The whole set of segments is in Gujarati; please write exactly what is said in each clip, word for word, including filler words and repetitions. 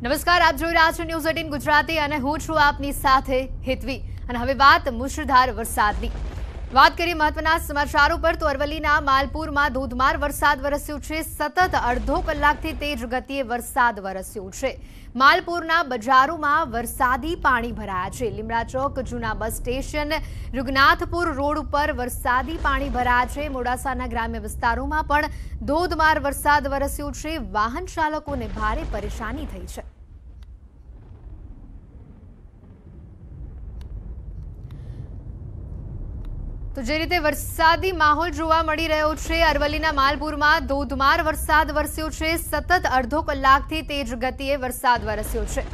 નમસ્કાર, આપ જોઈ રહ્યા છો ન્યૂઝ અઠ્ઠાવીસ ગુજરાતી અને હું છું આપની સાથે હેતવી। અને હવે વાત મુશળધાર વરસાદની। વાત કરીએ મહત્વના સમાચારો પર તો અરવલ્લીના માલપુરમાં ધોધમાર વરસાદ વરસ્યો છે। સતત અડધો કલાકથી તેજ ગતિએ વરસાદ વરસ્યો છે। માલપુરના બજારોમાં વરસાદી પાણી ભરાયા છે। લીમડા ચોક જૂના બસ સ્ટેશન રૂગનાથપુર રોડ ઉપર વરસાદી પાણી ભરાયા છે। મોડાસાના ગ્રામ્ય વિસ્તારોમાં પણ ધોધમાર વરસાદ વરસ્યો છે। વાહન ચાલકોને ભારે પરેશાની થઈ છે। તો જે રીતે વરસાદી માહોલ જોવા મળી રહ્યો છે, અરવલ્લીના માલપુરમાં ધોધમાર વરસાદ વરસ્યો છે। સતત અડધો કલાકથી તેજ ગતિએ વરસાદ વરસ્યો છે।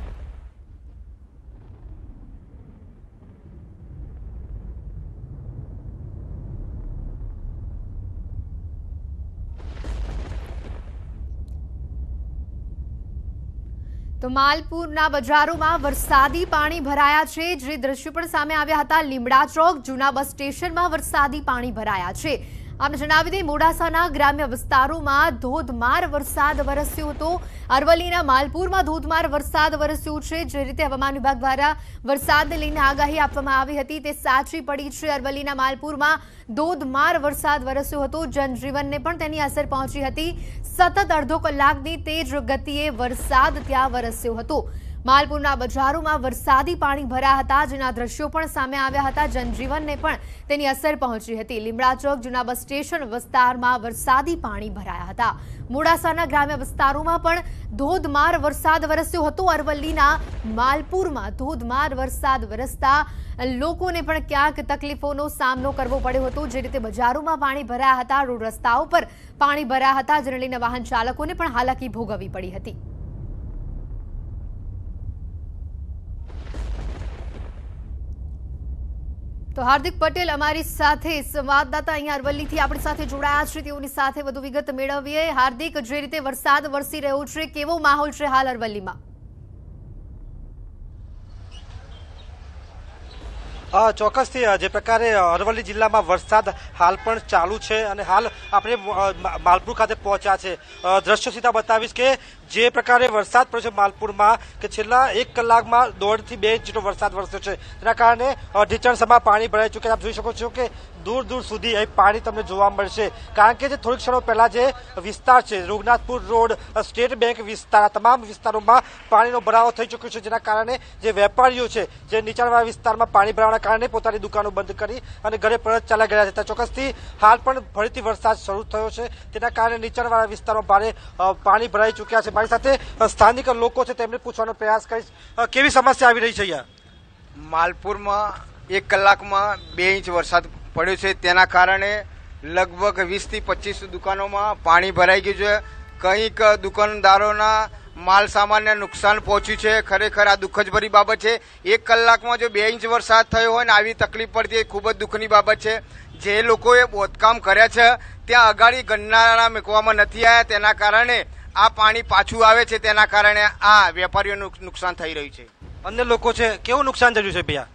તો માલપુરના બજારોમાં વરસાદી પાણી ભરાયા છે। જે દ્રશ્યો પણ સામે આવ્યા હતા। લીમડા ચોક જૂના બસ સ્ટેશનમાં વરસાદી પાણી ભરાયા છે। આપને જણાવી દઈએ, મોડાસાના ગ્રામ્ય વિસ્તારોમાં ધોધમાર વરસાદ વરસ્યો હતો। અરવલ્લીના માલપુરમાં ધોધમાર વરસાદ વરસ્યો છે। જે રીતે હવામાન વિભાગ દ્વારા વરસાદને લઈને આગાહી આપવામાં આવી હતી તે સાચી પડી છે। અરવલ્લીના માલપુરમાં ધોધમાર વરસાદ વરસ્યો હતો। જનજીવનને પણ તેની અસર પહોંચી હતી। સતત અડધો કલાકની તેજ ગતિએ વરસાદ ત્યાં વરસ્યો હતો। માલપુરના બજારોમાં વરસાદી પાણી ભર્યા હતા, જેના દ્રશ્યો પણ સામે આવ્યા હતા। જનજીવનને પણ તેની અસર પહોંચી હતી। લીમડા ચોક જૂના બસ સ્ટેશન વિસ્તારમાં વરસાદી પાણી ભરાયા હતા। મોડાસાના ગ્રામ્ય વિસ્તારોમાં પણ ધોધમાર વરસાદ વરસ્યો હતો। અરવલ્લીના માલપુરમાં ધોધમાર વરસાદ વરસતા લોકોને પણ ક્યાંક તકલીફોનો સામનો કરવો પડ્યો હતો। જે રીતે બજારોમાં પાણી ભરાયા હતા, રોડ રસ્તાઓ પર પાણી ભરાયા હતા, જેને લઈને વાહન ચાલકોને પણ હાલાકી ભોગવવી પડી હતી। તો હાર્દિક પટેલ અમારી સાથે સંવાદદાતા અહીંયા અરવલ્લીથી આપણી સાથે જોડાયા છે। તેઓની સાથે વધુ વિગત મેળવીએ। હાર્દિક, જે રીતે વરસાદ વરસી રહ્યો છે, કેવો માહોલ છે હાલ અરવલ્લીમાં? ચોક્કસથી જે પ્રકારે અરવલ્લી જિલ્લામાં વરસાદ હાલ પણ ચાલુ છે અને હાલ આપણે માલપુર ખાતે પહોંચ્યા છે। દ્રશ્યો સીધા બતાવીશ કે જે પ્રકારે વરસાદ પડ્યો છે માલપુરમાં, કે છેલ્લા એક કલાકમાં દોઢથી બે ઇંચ જેટલો વરસાદ વરસ્યો છે। તેના કારણે ઢીચણસમાં પાણી ભરાઈ ચૂક્યા। આપ જોઈ શકો છો કે દૂર દૂર સુધી અહીં પાણી તમને જોવા મળશે। કારણ કે જે થોડીક ક્ષણો પહેલા જે વિસ્તાર છે રૂગનાથપુર રોડ, સ્ટેટ બેંક વિસ્તાર, તમામ વિસ્તારોમાં પાણીનો ભરાવો થઈ ચૂક્યો છે। જેના કારણે જે વેપારીઓ છે જે નીચાણવાળા વિસ્તારમાં પાણી ભરાવાના કારણે પોતાની દુકાનો બંધ કરી અને ઘરે પરત ચાલ્યા ગયા હતા। ચોક્કસથી હાલ પણ ફરીથી વરસાદ શરૂ થયો છે, તેના કારણે નીચાણવાળા વિસ્તારોમાં ભારે પાણી ભરાઈ ચૂક્યા છે। મારી સાથે સ્થાનિક લોકો છે, તેમને પૂછવાનો પ્રયાસ કરીશ, કેવી સમસ્યા આવી રહી છે અહીંયા? માલપુરમાં એક કલાકમાં બે ઇંચ વરસાદ પડ્યો છે, તેના કારણે લગભગ વીસ થી પચીસ દુકાનોમાં પાણી ભરાઈ ગયું છે। કંઈક દુકાનદારોના માલ સામાનને નુકસાન પહોંચ્યું છે। ખરેખર આ દુઃખજભરી બાબત છે। એક કલાકમાં જો બે ઇંચ વરસાદ થયો હોય ને આવી તકલીફ પડતી એ ખૂબ જ દુઃખની બાબત છે। જે લોકોએ બોધકામ કર્યા છે ત્યાં અગાડી ગન્નારા મૂકવામાં નથી આવ્યા, તેના કારણે આ પાણી પાછું આવે છે, તેના કારણે આ વેપારીઓનું નુકસાન થઈ રહ્યું છે। અન્ય લોકો છે, કેવું નુકસાન થયું છે ભૈયા?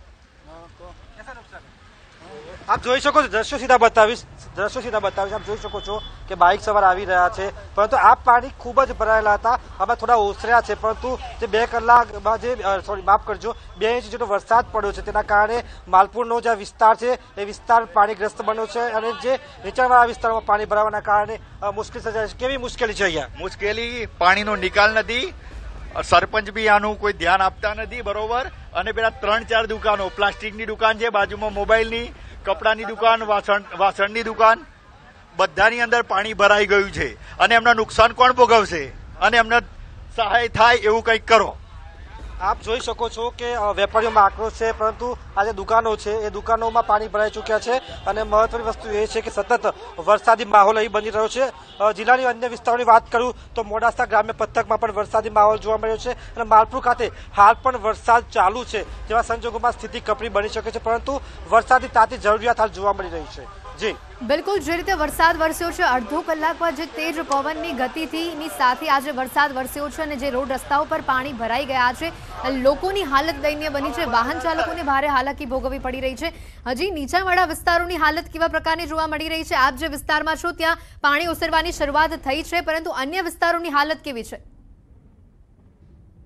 આપ જોઈ શકો છો, દ્રશ્યો સીધા બતાવીશ દ્રશ્યો સીધા બતાવીશ આપ જોઈ શકો છો કે બાઇક સવાર આવી રહ્યા છે, પરંતુ આ પાણી ખૂબ જ ભરાયેલા હતા। આમાં થોડા ઓસર્યા છે, પરંતુ જે બે કલાકમાં જે સોરી માફ કરજો બે ઇંચ જેટલો વરસાદ પડ્યો છે, તેના કારણે માલપુરનો જે વિસ્તાર છે એ વિસ્તાર પાણીગ્રસ્ત બન્યો છે અને જે નીચાણવાળા વિસ્તારમાં પાણી ભરાવાના કારણે મુશ્કેલી સર્જાય છે। કેવી મુશ્કેલી છે અહીંયા? મુશ્કેલી પાણીનો નિકાલ નથી, સરપંચ બી આનું કોઈ ધ્યાન આપતા નથી બરોબર। અને પેલા ત્રણ ચાર દુકાનો, પ્લાસ્ટિકની દુકાન છે, બાજુમાં મોબાઈલની, કપડાની દુકાન, વાસણ વાસણની દુકાન, બધાની અંદર પાણી ભરાઈ ગયું છે અને એમના નુકસાન કોણ ભોગવશે? અને એમને સહાય થાય એવું કંઈક કરો। આપ જોઈ શકો છો કે વેપારીઓમાં આક્રોશ છે, પરંતુ આ જે દુકાનો છે એ દુકાનોમાં પાણી ભરાઈ ચૂક્યા છે અને મહત્વની વસ્તુ એ છે કે સતત વરસાદી માહોલ અહીં બની રહ્યો છે। જિલ્લાની અન્ય વિસ્તારોની વાત કરું તો મોડાસા ગ્રામ્ય પંથકમાં પણ વરસાદી માહોલ જોવા મળ્યો છે અને માલપુર ખાતે હાલ પણ વરસાદ ચાલુ છે। જેવા સંજોગોમાં સ્થિતિ કપરી બની શકે છે, પરંતુ વરસાદી તાતી જરૂરિયાત હાલ જોવા મળી રહી છે। જી બિલકુલ, જે રીતે વરસાદ વરસ્યો છે, અડધો કલાકમાં જે તેજ પવનની ગતિથી ની સાથે આજે વરસાદ વરસ્યો છે અને જે રોડ રસ્તાઓ પર પાણી ભરાઈ ગયા છે, લોકોની હાલત દયનીય બની છે। વાહન ચાલકોને ભારે હાલાકી ભોગવવી પડી રહી છે। હજી નીચાણવાળા વિસ્તારોની હાલત કેવા પ્રકારની જોવા મળી રહી છે? આપ જે વિસ્તારમાં છો ત્યાં પાણી ઓસરવાની શરૂઆત થઈ છે, પરંતુ અન્ય વિસ્તારોની હાલત કેવી છે?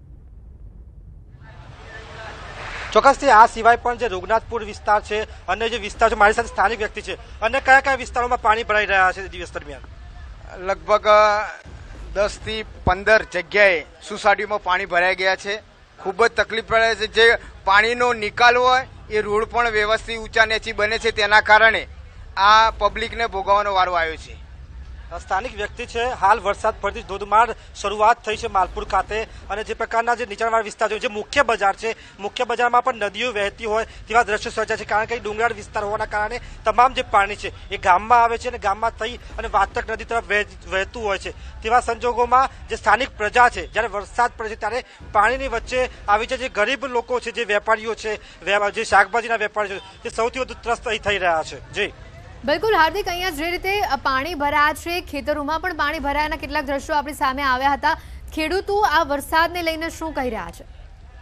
ચોક્કસથી આ સિવાય પણ જે રઘુનાથપુર વિસ્તાર છે અને જે વિસ્તાર છે, મારી સાથે સ્થાનિક વ્યક્તિ છે, અને કયા કયા વિસ્તારોમાં પાણી ભરાઈ રહ્યા છે દિવસ દરમિયાન? લગભગ દસ થી પંદર જગ્યાએ સોસાયટીમાં પાણી ભરાઈ ગયા છે. ખૂબ જ તકલીફ પડે છે. જે પાણીનો નિકાલ હોય એ રોડ પણ વ્યવસ્થિત ઊંચા નીચી બને છે, તેના કારણે આ પબ્લિકને ભોગવવાનો વારો આવ્યો છે. સ્થાનિક વ્યક્તિ છે. હાલ વરસાદ પડતી ધોધમાર શરૂઆત થઈ છે માલપુર ખાતે, અને જે પ્રકારના જે નીચાણવાળા વિસ્તાર છે, જે મુખ્ય બજાર છે, મુખ્ય બજારમાં પણ નદીઓ વહેતી હોય તેવા દ્રશ્યો સર્જાય છે. કારણ કે ડુંગરાળ વિસ્તાર હોવાના કારણે તમામ જે પાણી છે એ ગામમાં આવે છે અને ગામમાં થઈ અને વાતક નદી તરફ વહેતું હોય છે. તેવા સંજોગોમાં જે સ્થાનિક પ્રજા છે, જ્યારે વરસાદ પડે છે ત્યારે પાણીની વચ્ચે આવી છે. જે ગરીબ લોકો છે, જે વેપારીઓ છે, જે શાકભાજીના વેપારીઓ છે, તે સૌથી વધુ ત્રસ્ત થઈ રહ્યા છે. જી બિલકુલ હાર્દિક, અહીંયા જે રીતે પાણી ભરાયા છે, ખેતરોમાં પણ પાણી ભરાયાના કેટલાક દ્રશ્યો આપણી સામે આવ્યા હતા. ખેડૂતો આ વરસાદને લઈને શું કહી રહ્યા છે?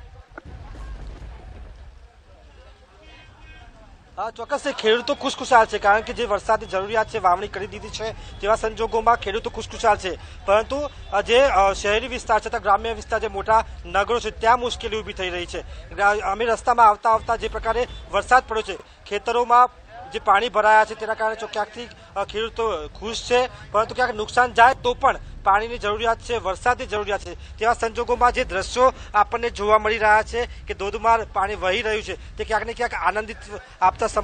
હા, ચોક્કસ ખેડૂતો ખુશખુશાલ છે. કારણ કે જે વરસાદની જરૂરિયાત છે, વાવણી કરી દીધી છે, તેવા સંજોગોમાં ખેડૂતો ખુશખુશાલ છે. પરંતુ જે શહેરી વિસ્તાર છે, ગ્રામ્ય વિસ્તાર, જે મોટા નગરો છે, ત્યાં મુશ્કેલી ઊભી થઈ રહી છે. અમે રસ્તામાં આવતા આવતા જે પ્રકારે વરસાદ પડ્યો છે, ખેતરોમાં જે પાણી ભરાયા છે, તેના કારણે ક્યાંકથી ખેડૂતો ખુશ છે, પરંતુ ક્યાંક નુકસાન જાય તો પણ પાણીની જરૂરિયાત છે, વરસાદની જરૂરિયાત છે. તેવા સંજોગોમાં જે દ્રશ્યો આપણને જોવા મળી રહ્યા છે કે ધોધમાર પાણી વહી રહ્યું છે, તે ક્યાંક ને ક્યાંક આનંદિત આપતા.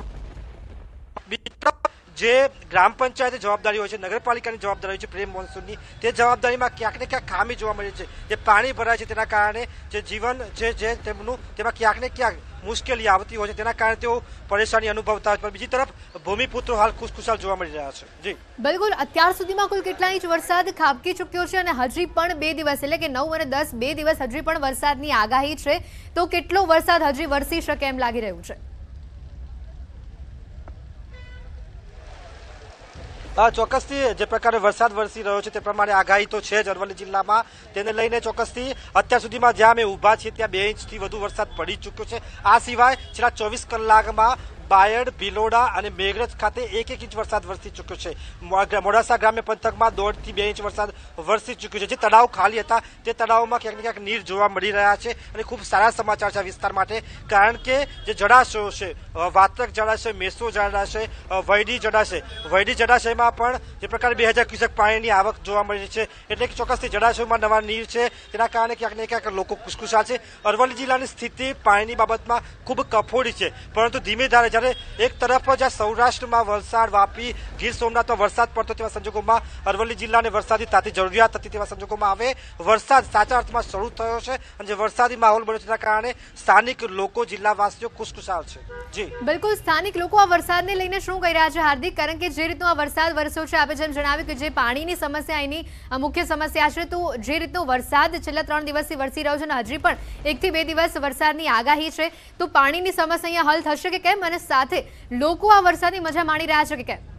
જે ગ્રામ પંચાયતની જવાબદારી હોય છે, નગરપાલિકાની જવાબદારી હોય છે પ્રેમ મોન્સૂનની, તે જવાબદારીમાં ક્યાંક ને ક્યાંક ખામી જોવા મળી છે. જે પાણી ભરાય છે તેના કારણે જે જીવન જે છે તેમનું, તેમાં ક્યાંક ને ક્યાંક મુશ્કેલી આવતી હોય છે. તેના કારણે તેઓ પરેશાની અનુભવતા હોય છે. પણ બીજી તરફ ભૂમિપુત્રો હાલ ખુશખુશાલ જોવા મળી રહ્યા છે. જી બિલકુલ, અત્યાર સુધીમાં કુલ કેટલા ઇંચ વરસાદ ખાબકી ચૂક્યો છે, અને હજી પણ બે દિવસ એટલે કે નવ અને દસ બે દિવસ હજી પણ વરસાદની આગાહી છે, તો કેટલો વરસાદ હજી વરસી શકે એમ લાગી રહ્યું છે? હા, ચોક્કસથી જે પ્રકારે વરસાદ વરસી રહ્યો છે તે પ્રમાણે આગાહી તો છે જ અરવલ્લી જિલ્લામાં. તેને લઈને ચોક્કસથી અત્યાર સુધીમાં જ્યાં અમે ઊભા છીએ ત્યાં બે ઇંચથી વધુ વરસાદ પડી ચૂક્યો છે. આ સિવાય છેલ્લા ચોવીસ કલાકમાં બાયડ, ભિલોડા અને મેઘરજ ખાતે એક એક ઇંચ વરસાદ વરસી ચૂક્યો છે. મોડાસા ગ્રામ્ય પંથકમાં દોઢ થી બે ઇંચ વરસાદ વરસી ચૂક્યો છે. જે તળાવ ખાલી હતા તે તળાવમાં ક્યાંક ને ક્યાંક નીર જોવા મળી રહ્યા છે, અને ખૂબ સારા સમાચાર છે આ વિસ્તાર માટે. કારણ કે જે જળાશયો છે, વાત્રક જળાશય, મેસો જળાશય, વૈડી જળાશય, વૈડી જળાશયમાં પણ જે પ્રકારે બે હજાર ક્યુસેક પાણીની આવક જોવા મળી રહી છે. એટલે કે ચોક્કસથી જળાશયોમાં નવા નીર છે, તેના કારણે ક્યાંક ને ક્યાંક લોકો ખુશખુશાલ છે. અરવલ્લી જિલ્લાની સ્થિતિ પાણીની બાબતમાં ખૂબ કફોડી છે, પરંતુ ધીમે ધારે જ્યારે એક તરફ જ્યાં સૌરાષ્ટ્રમાં વલસાડ, વાપી, ગીર સોમનાથમાં વરસાદ પડતો તેવા સંજોગોમાં અરવલ્લી જિલ્લાને વરસાદી તાતી જરૂરિયાત હતી. તેવા સંજોગોમાં હવે વરસાદ સાચા અર્થમાં શરૂ થયો છે, અને જે વરસાદી માહોલ બન્યો તેના કારણે સ્થાનિક લોકો, જિલ્લાવાસીઓ ખુશખુશાલ છે. જી બિલકુલ, સ્થાનિક લોકો આ વરસાદને લઈને શું કહી રહ્યા છે હાર્દિક? કારણ કે જે રીતનો આ વરસાદ વરસ્યો છે, આપણે જેમ જણાવ્યું કે જે પાણીની સમસ્યા એની મુખ્ય સમસ્યા છે, તો જે રીતનો વરસાદ છેલ્લા ત્રણ દિવસથી વરસી રહ્યો છે અને હજી પણ એક થી બે દિવસ વરસાદની આગાહી છે, તો પાણીની સમસ્યા અહીંયા હલ થશે કે કેમ, અને સાથે લોકો આ વરસાદની મજા માણી રહ્યા છે કે કેમ?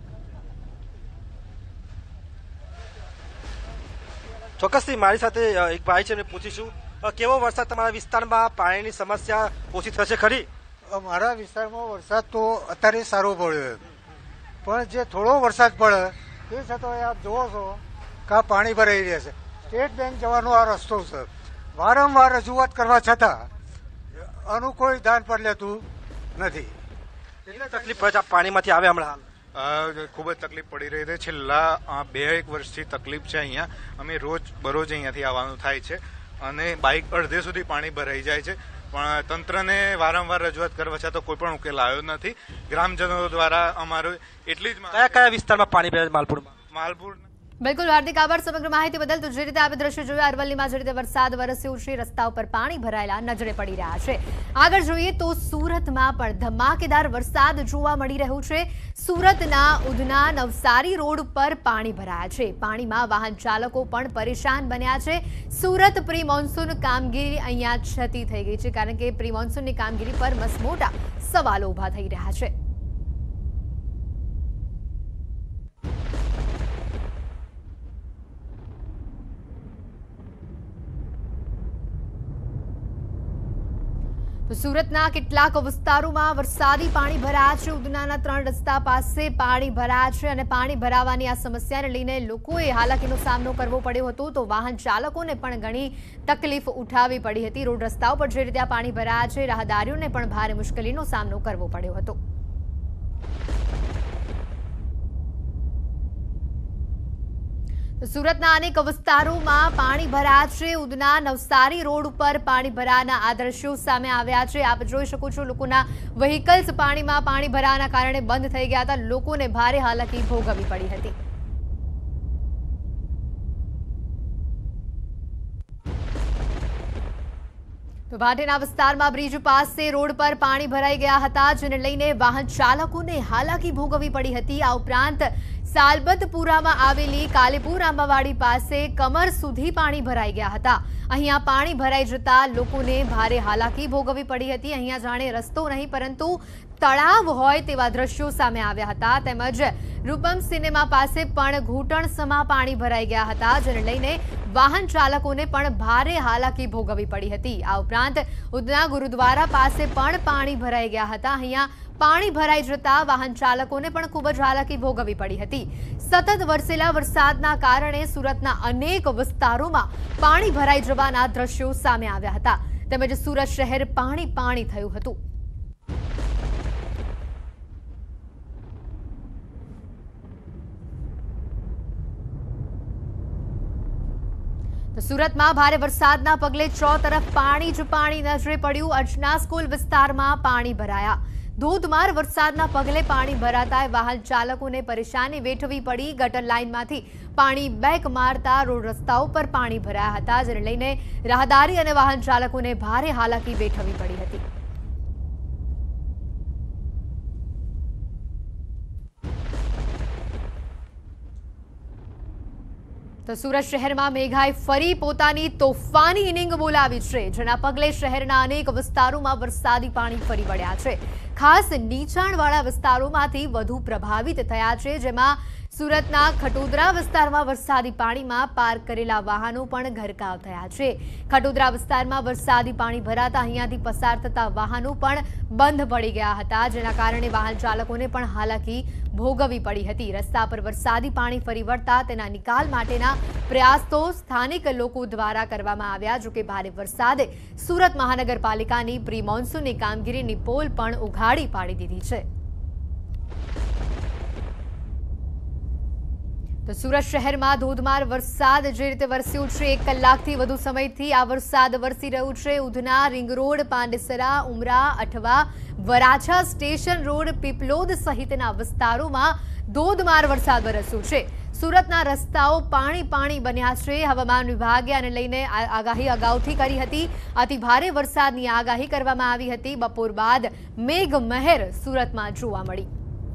ચોક્કસથી મારી સાથે એક ભાઈ છે, એમને પૂછીશું કેવો વરસાદ તમારા વિસ્તારમાં, પાણીની સમસ્યા ઓછી થશે ખરી? અમારા વિસ્તારમાં વરસાદ તો અત્યારે સારો પડ્યો, પણ જે થોડો વરસાદ પડે તે છતાં આપ જુઓ છો કે આ પાણી ભરાઈ રહ્યા છે. સ્ટેટ બેંક જવાનો આ રસ્તો છે, વારંવાર રજૂઆત કરવા છતાં આનું કોઈ ધ્યાન પર લેતું નથી. એટલે તકલીફ પડે છે પાણીમાંથી આવે હમણાં હાલ? ખૂબ જ તકલીફ પડી રહી છે. છેલ્લા બે એક વર્ષથી તકલીફ છે. અહીંયા અમે રોજ બરોજ અહીંયાથી આવવાનું થાય છે, અને બાઇક અડધે સુધી પાણી ભરાઈ જાય છે. પણ તંત્રને વારંવાર રજૂઆત કરવા છતાં કોઈ પણ ઉકેલ આવ્યો નથી. ગ્રામજનો દ્વારા અમારું એટલી જ કયા કયા વિસ્તારમાં પાણી ભરાય? માલપુરમાં. માલપુર. બિલકુલ હાર્દિક, આભાર સમગ્ર માહિતી બદલ. તો જે રીતે આપણે દ્રશ્ય જોયા અરવલ્લીમાં, જે રીતે વરસાદ વરસ્યો છે, રસ્તા ઉપર પાણી ભરાયેલા નજરે પડી રહ્યા છે. આગળ જોઈએ તો સુરતમાં પણ ધમાકેદાર વરસાદ જોવા મળી રહ્યો છે. સુરતના ઉધના નવસારી રોડ પર પાણી ભરાયા છે. પાણીમાં વાહન ચાલકો પણ પરેશાન બન્યા છે. સુરત પ્રી મોન્સૂન કામગીરી અહીંયા છતી થઈ ગઈ છે, કારણ કે પ્રી મોન્સૂનની કામગીરી પર મસમોટા સવાલો ઉભા થઈ રહ્યા છે. તો સુરતના કેટલાક વિસ્તારોમાં વરસાદી પાણી ભરાયા છે. ઉધનાના ત્રણ રસ્તા પાસે પાણી ભરાયા છે અને પાણી ભરાવાની આ સમસ્યાને લઈને લોકોએ હાલાકીનો સામનો કરવો પડ્યો હતો. તો વાહન ચાલકોને પણ ઘણી તકલીફ ઉઠાવવી પડી હતી. રોડ રસ્તાઓ પર જે રીતે પાણી ભરાયા છે, રાહદારીઓને પણ ભારે મુશ્કેલીનો સામનો કરવો પડ્યો હતો. સુરતના અનેક વિસ્તારોમાં પાણી ભરાયા છે. ઉધના નવસારી રોડ ઉપર પાણી ભરાવાના આ દ્રશ્યો સામે આવ્યા છે. આપ જોઈ શકો છો, લોકોના વ્હીકલ્સ પાણીમાં પાણી ભરાવાના કારણે બંધ થઈ ગયા હતા. લોકોને ભારે હાલાકી ભોગવવી પડી હતી. તો ભાટેના વિસ્તારમાં બ્રિજ પાસે રોડ પર પાણી ભરાઈ ગયા હતા, જેને લઈને વાહન ચાલકોને હાલાકી ભોગવવી પડી હતી. આ ઉપરાંત સાલબતપુરામાં આવેલી કાલીપુર આંબાવાડી પાસે કમર સુધી પાણી ભરાઈ ગયા હતા. અહીંયા પાણી ભરાઈ જતા લોકોને ભારે હાલાકી ભોગવવી પડી હતી. અહીંયા જાણે રસ્તો નહીં પરંતુ તળાવ હોય તેવા દ્રશ્યો સામે આવ્યા હતા. તેમજ રૂપમ સિનેમા પાસે પણ ઘૂંટણસમા પાણી ભરાઈ ગયા હતા, જેને લઈને વાહન ચાલકોને પણ ભારે હાલાકી ભોગવવી પડી હતી. આ ઉપરાંત ઉધના ગુરુદ્વારા પાસે પણ પાણી ભરાઈ ગયા હતા. અહીંયા પાણી ભરાઈ જતા વાહન ચાલકોને પણ ખૂબ જ હાલાકી ભોગવવી પડી હતી. સતત વરસેલા વરસાદના કારણે સુરતના અનેક વિસ્તારોમાં પાણી ભરાઈ જવાના દ્રશ્યો સામે આવ્યા હતા. તેમજ સુરત શહેર પાણી પાણી થયું હતું. સુરતમાં ભારે વરસાદના પગલે ચો તરફ પાણી જ પાણી નજરે પડ્યું. અર્ચના સ્કૂલ વિસ્તારમાં પાણી ભરાયા. ધોધમાર વરસાદના પગલે પાણી ભરાતા વાહન ચાલકોને પરેશાની વેઠવી પડી. ગટર લાઇનમાંથી પાણી બેક મારતા રોડ રસ્તાઓ પર પાણી ભરાયા હતા, જેને લઈને રાહદારી અને વાહન ચાલકોને ભારે હાલાકી વેઠવી પડી હતી. તો સુરત શહેરમાં મેઘાએ ફરી પોતાની તોફાની ઇનિંગ બોલાવી છે, જેના પગલે શહેરના અનેક વિસ્તારોમાં વરસાદી પાણી ફરી વળ્યા છે. ખાસ નીચાણવાળા વિસ્તારોમાંથી વધુ પ્રભાવિત થયા છે, જેમાં સુરતના ખટોદરા વિસ્તારમાં વરસાદી પાણીમાં પાર્ક કરેલા વાહનો પણ ગરકાવ થયા છે. ખટોદરા વિસ્તારમાં વરસાદી પાણી ભરાતા અહીંયાથી પસાર થતા વાહનો પણ બંધ પડી ગયા હતા, જેના કારણે વાહન ચાલકોને પણ હાલાકી ભોગવવી પડી હતી. રસ્તા પર વરસાદી પાણી ફરી વળતા તેના નિકાલ માટેના પ્રયાસ તો સ્થાનિક લોકો દ્વારા કરવામાં આવ્યા. જોકે ભારે વરસાદે સુરત મહાનગરપાલિકાની પ્રી મોન્સૂનની કામગીરીની પોલ પણ ઉઘાડી પાડી દીધી છે. તો સુરત શહેરમાં ધોધમાર વરસાદ જે રીતે વરસ્યો છે, એક કલાકથી વધુ સમયથી આ વરસાદ વરસી રહ્યું છે. Udhna, ring road, Pandesara, Umra, Athwa, Varachha, station road, Piplod સહિતના વિસ્તારોમાં ધોધમાર વરસાદ વરસ્યો છે. સુરતના રસ્તાઓ પાણી પાણી બન્યા છે. હવામાન વિભાગે આને લઈને આગાહી અગાઉથી કરી હતી. આથી ભારે વરસાદની આગાહી કરવામાં આવી હતી. બપોર બાદ મેઘમહેર સુરતમાં જોવા મળી.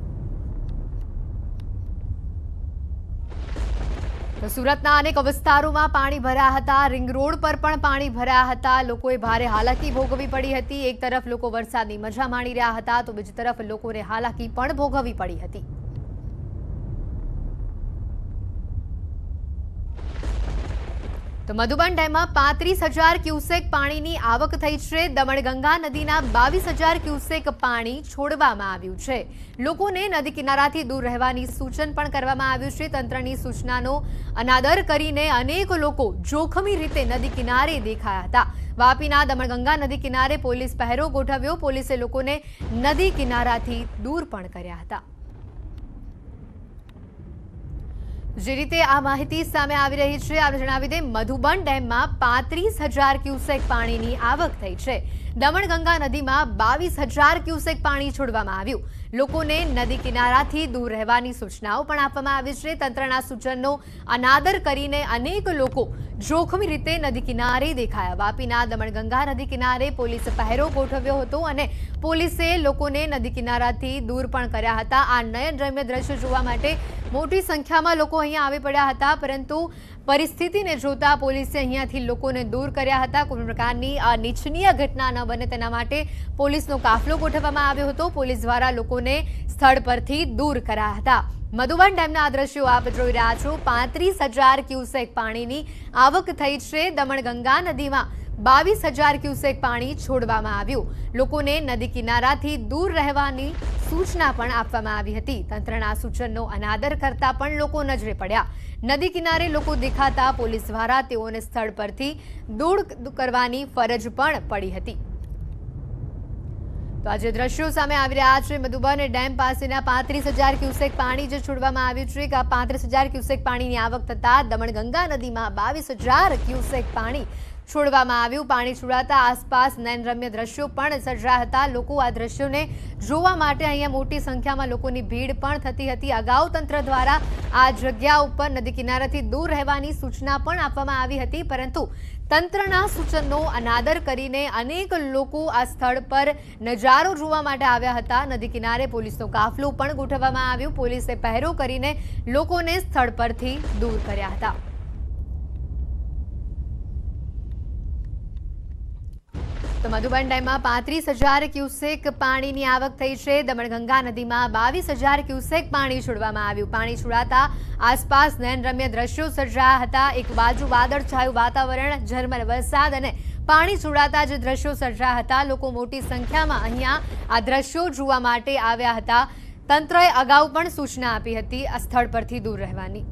તો સુરતના અનેક વિસ્તારોમાં પાણી ભરાયા હતા. રિંગ રોડ પર પણ પાણી ભરાયા હતા. લોકોએ ભારે હાલાકી ભોગવવી પડી હતી. એક તરફ લોકો વરસાદની મજા માણી રહ્યા હતા, તો બીજી તરફ લોકોને હાલાકી પણ ભોગવવી પડી હતી. તો મધુબન ડેમમાં પાંત્રીસ હજાર ક્યુસેક પાણીની આવક થઈ છે. દમણગંગા નદીના બાવીસ હજાર ક્યુસેક પાણી છોડવામાં આવ્યું છે. લોકોને નદી કિનારાથી દૂર રહેવાની સૂચન પણ કરવામાં આવ્યું છે. તંત્રની સૂચનાનો અનાદર કરીને અનેક લોકો જોખમી રીતે નદી કિનારે દેખાયા હતા. વાપીના દમણગંગા નદી કિનારે પોલીસ પહેરો ગોઠવ્યો. પોલીસે લોકોને નદી કિનારાથી દૂર પણ કર્યા હતા. જે રીતે આ માહિતી સામે આવી રહી છે, આપણે જણાવી દે, મધુબન ડેમમાં પાંત્રીસ હજાર ક્યુસેક પાણીની આવક થઈ છે. દમણગંગા નદીમાં બાવીસ હજાર ક્યુસેક પાણી છોડવામાં આવ્યું. લોકોને નદી કિનારાથી દૂર રહેવાની સૂચનાઓ પણ આપવામાં આવી છે. તંત્રના સૂચનનો અનાદર કરીને અનેક લોકો જોખમી રીતે નદી કિનારે દેખાયા. વાપીના દમણગંગા નદી કિનારે પોલીસે પહેરો ગોઠવ્યો હતો અને પોલીસે લોકોને નદી કિનારાથી દૂર પણ કર્યા હતા. આ નયનરમ્ય દ્રશ્ય જોવા માટે મોટી સંખ્યામાં લોકો અહીંયા આવી પડ્યા હતા, પરંતુ પરિસ્થિતિને જોતા પોલીસે અહીંયાથી લોકોને દૂર કર્યા હતા. કોઈ પ્રકારની અનિચ્છનીય ઘટના ન બને તેના માટે પોલીસનો કાફલો ગોઠવવામાં આવ્યો હતો. પોલીસ દ્વારા લોકોને સ્થળ પરથી દૂર કરાયા હતા. મધુબન ડેમના આ દ્રશ્યો આપ જોઈ રહ્યા છો. પાંત્રીસ હજાર ક્યુસેક પાણીની આવક થઈ છે. દમણગંગા નદીમાં બાવીસ હજાર ક્યુસેક પાણી છોડવામાં આવ્યું. લોકોને નદી કિનારાથી દૂર રહેવાની સૂચના પણ આપવામાં આવી હતી. તંત્રના સૂચનનો અનાદર કરતા પણ લોકો નજરે પડ્યા. નદી કિનારે લોકો દેખાતા પોલીસ દ્વારા તેઓને સ્થળ પરથી દૂર કરવાની ફરજ પણ પડી હતી. તો આજે દ્રશ્યો સામે આવી રહ્યા છે. મધુબન ડેમ પાસેના પાંત્રીસ હજાર ક્યુસેક પાણી જે છોડવામાં આવ્યું છે કે આ પાંત્રીસ હજાર ક્યુસેક પાણીની આવક થતા દમણગંગા નદીમાં બાવીસ હજાર ક્યુસેક પાણી છોડવામાં આવ્યું. પાણી છોડાતા આસપાસ નયનરમ્ય દ્રશ્યો પણ સર્જાયા હતા. લોકો આ દ્રશ્યોને જોવા માટે અહીંયા મોટી સંખ્યામાં લોકોની ભીડ પણ થતી હતી. અગાઉ તંત્ર દ્વારા આ જગ્યા ઉપર નદી કિનારાથી દૂર રહેવાની સૂચના પણ આપવામાં આવી હતી, પરંતુ તંત્રના સૂચનનો અનાદર કરીને અનેક લોકો આ સ્થળ પર નજારો જોવા માટે આવ્યા હતા. નદી કિનારે પોલીસનો કાફલો પણ ગોઠવવામાં આવ્યો. પોલીસે પહેરો કરીને લોકોને સ્થળ પરથી દૂર કર્યા હતા. તો મધુબન ડેમમાં પાંત્રીસ હજાર ક્યુસેક પાણીની આવક થઈ છે. દમણગંગા નદીમાં બાવીસ હજાર ક્યુસેક પાણી છોડવામાં આવ્યું. પાણી છોડાતા આસપાસ નયનરમ્ય દ્રશ્યો સર્જાયા હતા. એક બાજુ વાદળછાયું વાતાવરણ, ઝરમર વરસાદ અને પાણી છોડાતા જે દ્રશ્યો સર્જાયા હતા. લોકો મોટી સંખ્યામાં અહીંયા આ દ્રશ્યો જોવા માટે આવ્યા હતા. તંત્રએ અગાઉ પણ સૂચના આપી હતી આ સ્થળ પરથી દૂર રહેવાની.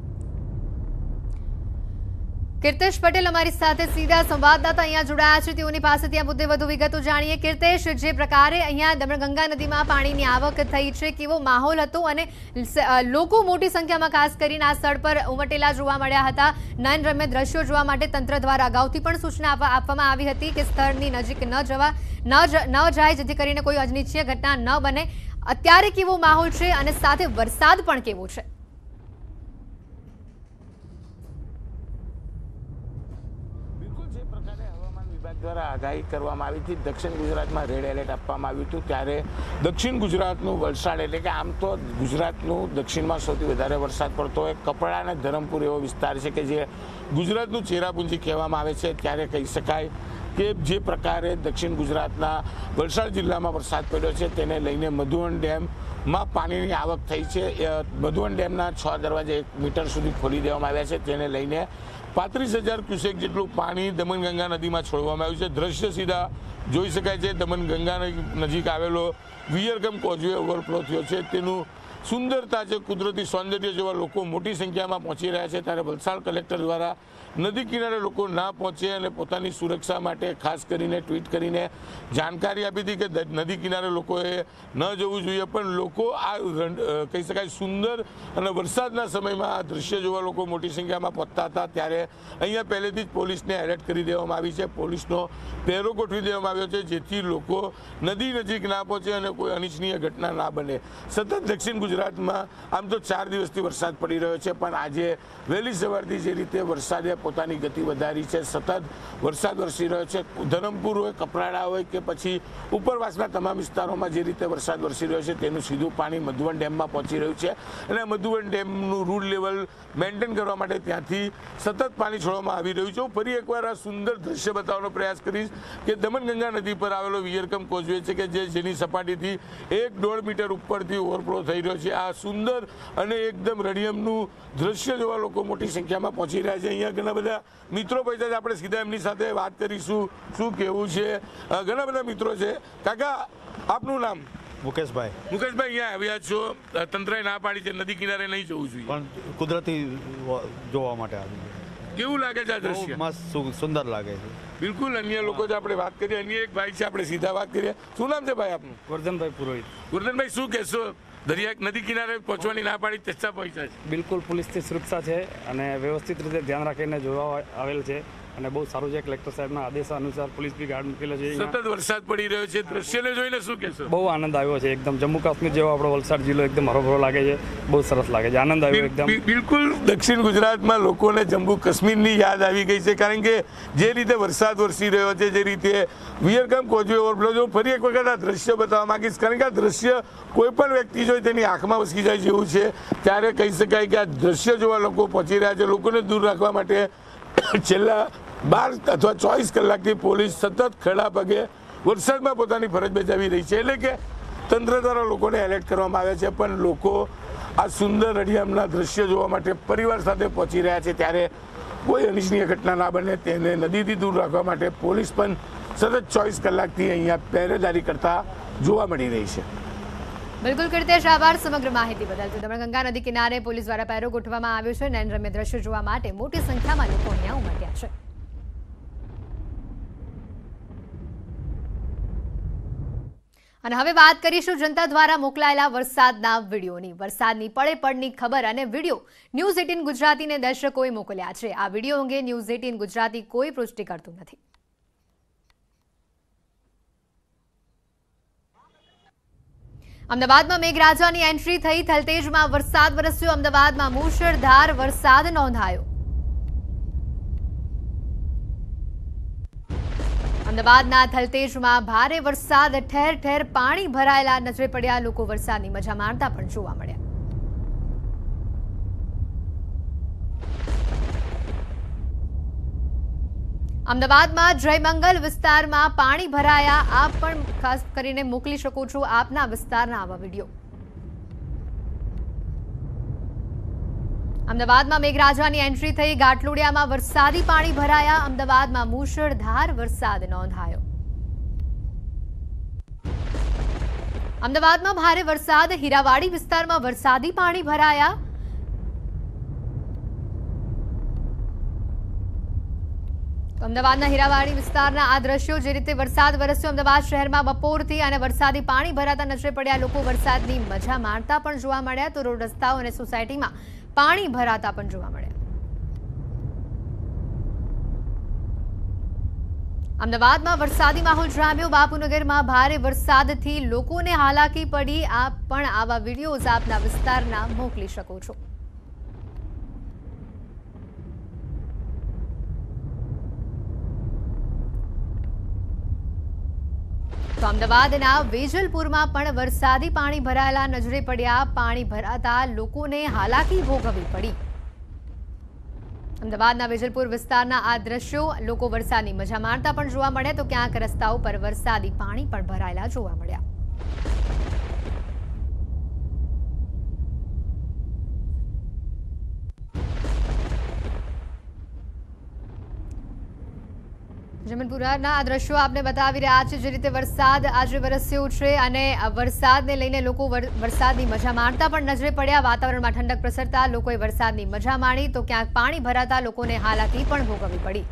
કીર્તેશ પટેલ અમારી સાથે સીધા સંવાદદાતા અહીંયા જોડાયા છે. તેઓની પાસેથી આ મુદ્દે વધુ વિગતો જાણીએ. કીર્તેશ, જે પ્રકારે અહીંયા દમણગંગા નદીમાં પાણીની આવક થઈ છે, કેવો માહોલ હતો અને લોકો મોટી સંખ્યામાં ખાસ કરીને આ સ્થળ પર ઉમટેલા જોવા મળ્યા હતા. નયનરમ્ય દ્રશ્યો જોવા માટે તંત્ર દ્વારા અગાઉથી પણ સૂચના આપવામાં આવી હતી કે સ્થળની નજીક ન જવા ન જાય, જેથી કરીને કોઈ અનિચ્છનીય ઘટના ન બને. અત્યારે કેવો માહોલ છે અને સાથે વરસાદ પણ કેવો છે? દ્વારા આગાહી કરવામાં આવી હતી, દક્ષિણ ગુજરાતમાં રેડ એલર્ટ આપવામાં આવ્યું હતું, ત્યારે દક્ષિણ ગુજરાતનું વલસાડ એટલે કે આમ તો ગુજરાતનું દક્ષિણમાં સૌથી વધારે વરસાદ પડતો હોય કપડા અને ધરમપુર એવો વિસ્તાર છે કે જે ગુજરાતનું ચેરાપુંજી કહેવામાં આવે છે. ત્યારે કહી શકાય કે જે પ્રકારે દક્ષિણ ગુજરાતના વલસાડ જિલ્લામાં વરસાદ પડ્યો છે તેને લઈને મધુવન ડેમમાં પાણીની આવક થઈ છે. મધુવન ડેમના છ દરવાજા એક મીટર સુધી ખોલી દેવામાં આવ્યા છે. તેને લઈને પાંત્રીસ હજાર ક્યુસેક જેટલું પાણી દમણગંગા નદીમાં છોડવામાં આવ્યું છે. દ્રશ્ય સીધા જોઈ શકાય છે. દમણગંગા નજીક આવેલો વિયરકમ કોઝવે ઓવરફ્લો થયો છે. તેનું સુંદરતા છે, કુદરતી સૌંદર્ય જેવા લોકો મોટી સંખ્યામાં પહોંચી રહ્યા છે. ત્યારે વલસાડ કલેક્ટર દ્વારા નદી કિનારે લોકો ના પહોંચે અને પોતાની સુરક્ષા માટે ખાસ કરીને ટ્વીટ કરીને જાણકારી આપી હતી કે નદી કિનારે લોકોએ ન જવું જોઈએ, પણ લોકો આ કહી શકાય સુંદર અને વરસાદના સમયમાં આ દ્રશ્ય જોવા લોકો મોટી સંખ્યામાં પહોંચતા હતા. ત્યારે અહીંયા પહેલેથી જ પોલીસને એલર્ટ કરી દેવામાં આવી છે. પોલીસનો પહેરો ગોઠવી દેવામાં આવ્યો છે, જેથી લોકો નદી નજીક ના પહોંચે અને કોઈ અનિચ્છનીય ઘટના ના બને. સતત દક્ષિણ ગુજરાતમાં આમ તો ચાર દિવસથી વરસાદ પડી રહ્યો છે, પણ આજે વહેલી સવારથી જે રીતે વરસાદે પોતાની ગતિ વધારી છે, સતત વરસાદ વરસી રહ્યો છે. ધરમપુર હોય, કપરાડા હોય કે પછી ઉપરવાસના તમામ વિસ્તારોમાં જે રીતે વરસાદ વરસી રહ્યો છે તેનું સીધું પાણી મધુવન ડેમમાં પહોંચી રહ્યું છે. અને મધુવન ડેમનું રૂટ લેવલ મેન્ટેન કરવા માટે ત્યાંથી સતત પાણી છોડવામાં આવી રહ્યું છે. હું ફરી એકવાર આ સુંદર દ્રશ્ય બતાવવાનો પ્રયાસ કરીશ કે દમણગંગા નદી પર આવેલો વિયરકમ કોઝવે છે કે જે જેની સપાટીથી એક દોઢ મીટર ઉપરથી ઓવરફ્લો થઈ રહ્યો છે. આ સુંદર અને એકદમ રળિયમનું દ્રશ્ય જોવા લોકો મોટી સંખ્યામાં પહોંચી રહ્યા છે. અહીંયા ઘણા બધા મિત્રો પૈસા છે, આપણે સીધા એમની સાથે વાત કરીશું શું કેવું છે. ઘણા બધા મિત્રો છે. કાકા, આપનું નામ? મુકેશભાઈ. મુકેશભાઈ, અહીંયા આવ્યા છો, તંત્રએ ના પાડી છે નદી કિનારે નહીં જવું જોઈએ, પણ કુદરતી જોવા માટે આવી. કેવું લાગે છે આ દ્રશ્ય? મસ્ત સુંદર લાગે છે. બિલકુલ. અન્ય લોકો જો આપણે વાત કરીએ, અન્ય એક ભાઈ છે, આપણે સીધા વાત કરીએ. શું નામ છે ભાઈ આપનું? વર્ધનભાઈ પુરોહિત. વર્ધનભાઈ, શું કહેશો? દરિયા નદી કિનારે પહોંચવાની ના પાડી, ચર્ચા પહોંચ્યા છે. બિલકુલ પોલીસની સુરક્ષા છે અને વ્યવસ્થિત રીતે ધ્યાન રાખીને જોવા આવેલ છે અને બહુ સારું છે. કલેક્ટર સાહેબના આદેશ અનુસાર પોલીસ બી ગાર્ડ મૂકેલો છે. સતત વરસાદ પડી રહ્યો છે, દ્રશ્યને જોઈને શું કહેશો? બહુ આનંદ આવ્યો છે. એકદમ જમ્મુ કાશ્મીર જેવો આપણો વલસાડ જિલ્લો એકદમ હરોભરો લાગે છે. બહુ સરસ લાગે છે, આનંદ આવ્યો એકદમ. બિલકુલ. દક્ષિણ ગુજરાતમાં લોકોને જમ્મુ કાશ્મીરની યાદ આવી ગઈ છે, કારણ કે જે રીતે વરસાદ વરસી રહ્યો છે, જે રીતે વિયરકમ કોઝવે ઓવરફ્લો. જો ફરી એક વખત આ દ્રશ્ય બતાવવા માંગીશ, કારણ કે આ દ્રશ્ય કોઈ પણ વ્યક્તિ જોઈ તેની આંખમાં વસી જાય જેવું છે. ત્યારે કહી શકાય કે આ દ્રશ્ય જોવા લોકો પહોંચી રહ્યા છે. લોકોને દૂર રાખવા માટે છેલ્લા બાર અથવા ચોવીસ કલાકથી પોલીસ સતત ખડા પગે વરસાદમાં પોતાની ફરજ બજાવી રહી છે. એટલે કે તંત્ર દ્વારા લોકોને એલર્ટ કરવામાં આવ્યા છે, પણ લોકો આ સુંદર રળિયામના દ્રશ્ય જોવા માટે પરિવાર સાથે પહોંચી રહ્યા છે. ત્યારે કોઈ અનિચ્છનીય ઘટના ના બને તેને નદીથી દૂર રાખવા માટે પોલીસ પણ સતત ચોવીસ કલાકથી અહીંયા પહેરેદારી કરતા જોવા મળી રહી છે। બિલકુલ કીર્તેશ, આભાર સમગ્ર માહિતી બદલ। તો દમણગંગા નદી કિનારે પોલીસ દ્વારા પહેરો ગોઠવવામાં આવ્યો છે। નયનરમ્ય દ્રશ્યો જોવા માટે મોટી સંખ્યામાં લોકો અહીંયા ઉમટ્યા છે। અને હવે વાત કરીશું જનતા દ્વારા મોકલાયેલા વરસાદના વિડીયોની। વરસાદની પડે પડની ખબર અને વિડીયો ન્યૂઝ એટીન ગુજરાતીને દર્શકોએ મોકલ્યા છે। આ વિડીયો અંગે ન્યૂઝ એટીન ગુજરાતી કોઈ પુષ્ટિ કરતું નથી। અમદાવાદમાં મેઘરાજાની એન્ટ્રી થઈ, થલતેજમાં વરસાદ વરસ્યો। અમદાવાદમાં મુશળધાર વરસાદ નોંધાયો। અમદાવાદના થલતેજમાં ભારે વરસાદ, ઠેર ઠેર પાણી ભરાયેલા નજરે પડ્યા। લોકો વરસાદની મજા માણતા પણ જોવા મળ્યા। અમદાવાદમાં જયમંગલ વિસ્તારમાં પાણી ભરાયા। આપ પણ ખાસ કરીને મોકલી શકો છો આપના વિસ્તારના આવા વિડીયો। અમદાવાદમાં મેઘરાજાની એન્ટ્રી થઈ, ઘાટલોડિયામાં વરસાદી પાણી ભરાયા। અમદાવાદમાં મુશળધાર વરસાદ નોંધાયો। અમદાવાદમાં ભારે વરસાદ, હીરાવાડી વિસ્તારમાં વરસાદી પાણી ભરાયા। અમદાવાદના હીરાવાડી વિસ્તારના આ દ્રશ્યો, જે રીતે વરસાદ વરસ્યો અમદાવાદ શહેરમાં બપોરથી અને વરસાદી પાણી ભરાતા નજરે પડ્યા। લોકો વરસાદની મજા માણતા પણ જોવા મળ્યા, તો રોડ રસ્તાઓ અને સોસાયટીમાં પાણી ભરાતા પણ જોવા મળ્યા। અમદાવાદમાં વરસાદી માહોલ જામ્યો। બાપુનગરમાં ભારે વરસાદથી લોકોને હાલાકી પડી। આપ પણ આવા વિડીયોઝ આપના વિસ્તારના મોકલી શકો છો। તો અમદાવાદના વેજલપુરમાં પણ વરસાદી પાણી ભરાયેલા નજરે પડ્યા। પાણી ભરાતા લોકોને હાલાકી ભોગવવી પડી। અમદાવાદના વેજલપુર વિસ્તારના આ દ્રશ્યો, લોકો વરસાદની મજા માણતા પણ જોવા મળ્યા, તો ક્યાંક રસ્તાઓ પર વરસાદી પાણી પણ ભરાયેલા જોવા મળ્યા। જમનપુરાના આ દ્રશ્યો આપને બતાવી રહ્યા છે, જે રીતે વરસાદ આજે વરસ્યો છે અને વરસાદને લઈને લોકો વરસાદની મજા માણતા પણ નજરે પડ્યા। વાતાવરણમાં ઠંડક પ્રસરતા લોકોએ વરસાદની મજા માણી, તો ક્યાંક પાણી ભરાતા લોકોને હાલાકી પણ ભોગવવી પડી।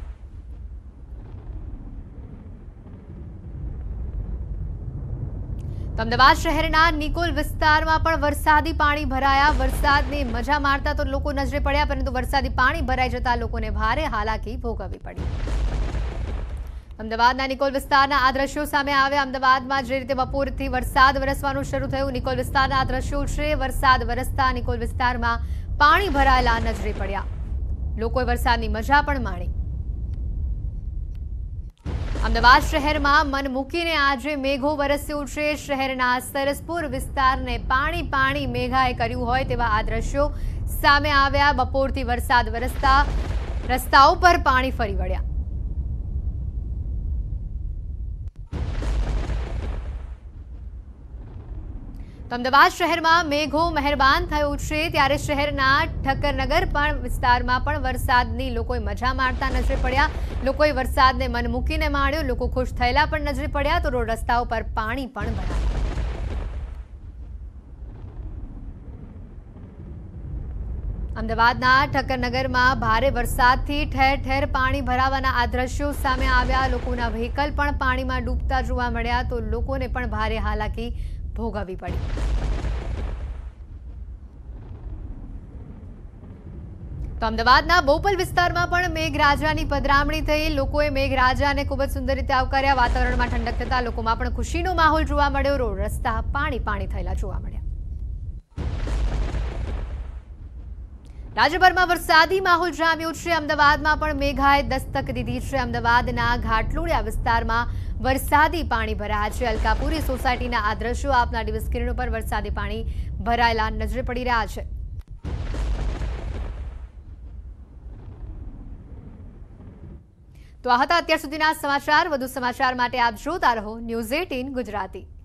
અમદાવાદ શહેરના નિકોલ વિસ્તારમાં પણ વરસાદી પાણી ભરાયા। વરસાદની મજા માણતા તો લોકો નજરે પડ્યા, પરંતુ વરસાદી પાણી ભરાઈ જતા લોકોને ભારે હાલાકી ભોગવવી પડી। અમદાવાદના નિકોલ વિસ્તારના આ દ્રશ્યો સામે આવ્યા। અમદાવાદમાં જે રીતે બપોરથી વરસાદ વરસવાનું શરૂ થયું, નિકોલ વિસ્તારના આ દ્રશ્યો છે। વરસાદ વરસતા નિકોલ વિસ્તારમાં પાણી ભરાયેલા નજરે પડ્યા। લોકોએ વરસાદની મજા પણ માણી। અમદાવાદ શહેરમાં મન મૂકીને આજે મેઘો વરસ્યો છે। શહેરના સરસપુર વિસ્તારને પાણી પાણી મેઘાએ કર્યું હોય તેવા આ દ્રશ્યો સામે આવ્યા। બપોરથી વરસાદ વરસતા રસ્તાઓ પર પાણી ફરી વળ્યા। અમદાવાદ શહેરમાં મેઘો મહેરબાન થયો છે, ત્યારે શહેરના ઠક્કરનગર પણ વિસ્તારમાં પણ વરસાદની લોકોએ મજા માણતા નજરે પડ્યા। લોકોએ વરસાદને મન મૂકીને માણ્યો। લોકો ખુશ થયેલા પણ નજરે પડ્યા, તો રોડ રસ્તાઓ પર પાણી પણ ભરાયા। અમદાવાદના ઠક્કરનગરમાં ભારે વરસાદથી ઠેર ઠેર પાણી ભરાવાના આ દ્રશ્યો સામે આવ્યા। લોકોના વ્હીકલ પણ પાણીમાં ડૂબતા જોવા મળ્યા, તો લોકોને પણ ભારે હાલાકી ભોગવવી પડી। તો અમદાવાદના બોપલ વિસ્તારમાં પણ મેઘરાજાની પધરામણી થઈ। લોકોએ મેઘરાજાને ખૂબ જ સુંદર રીતે આવકાર્યા। વાતાવરણમાં ઠંડક થતા લોકોમાં પણ ખુશીનો માહોલ જોવા મળ્યો। રોડ રસ્તા પાણી પાણી થયેલા જોવા મળ્યા। રાજ્યભરમાં વરસાદી માહોલ જામ્યો છે। અમદાવાદમાં પણ મેઘાએ દસ્તક દીધી છે। અમદાવાદના ઘાટલોડિયા વિસ્તારમાં વરસાદી પાણી ભરાયા છે। અલકાપુરી સોસાયટીના આ દ્રશ્યો આપના ટીવી સ્ક્રીન ઉપર વરસાદી પાણી ભરાયેલા નજરે પડી રહ્યા છે। તો આ હતા અત્યાર સુધીના સમાચાર। વધુ સમાચાર માટે આપ જોતા રહો ન્યૂઝ એટીન ગુજરાતી।